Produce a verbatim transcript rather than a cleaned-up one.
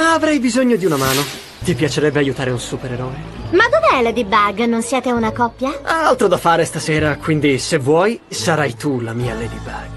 Avrei bisogno di una mano. Ti piacerebbe aiutare un supereroe? Ma dov'è Ladybug? Non siete una coppia? Altro da fare stasera, quindi se vuoi, sarai tu la mia Ladybug.